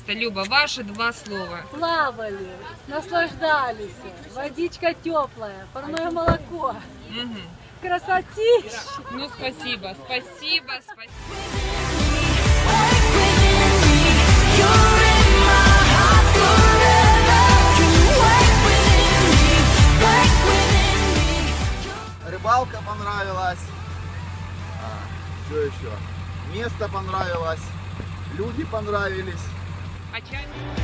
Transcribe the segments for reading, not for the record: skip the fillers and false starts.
пожалуйста, Люба, ваши 2 слова. Плавали, наслаждались, водичка теплая, парное молоко. Мгм. Красотища! Ну, спасибо, спасибо, спасибо. Рыбалка понравилась. Что еще? Место понравилось. Люди понравились. А чай?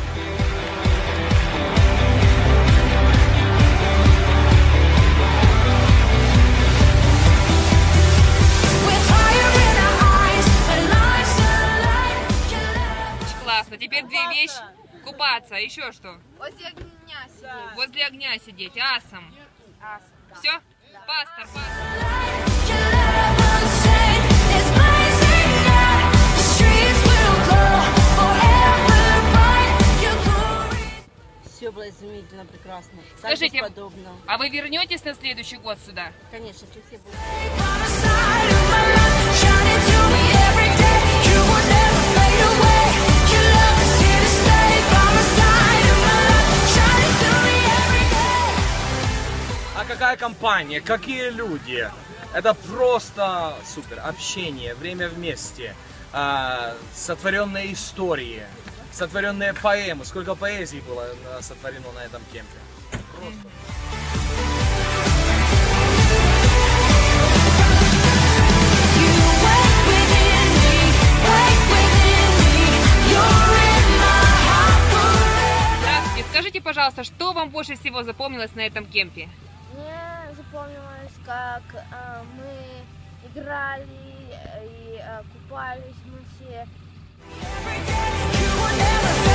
Очень классно. Теперь 2 вещи. Купаться. Еще что? Возле огня сидеть. Возле огня сидеть. Асом. Все? Пастор, пастор. Все было изумительно, прекрасно. Скажите, Так бесподобно. а вы вернетесь на следующий год сюда? Конечно, все будут. А какая компания, какие люди? Это просто супер. Общение, время вместе, сотворенные истории, сотворенные поэмы. Сколько поэзий было сотворено на этом кемпе. Просто. Здравствуйте. Скажите, пожалуйста, что вам больше всего запомнилось на этом кемпе? Мне запомнилось, как мы играли и купались мы все.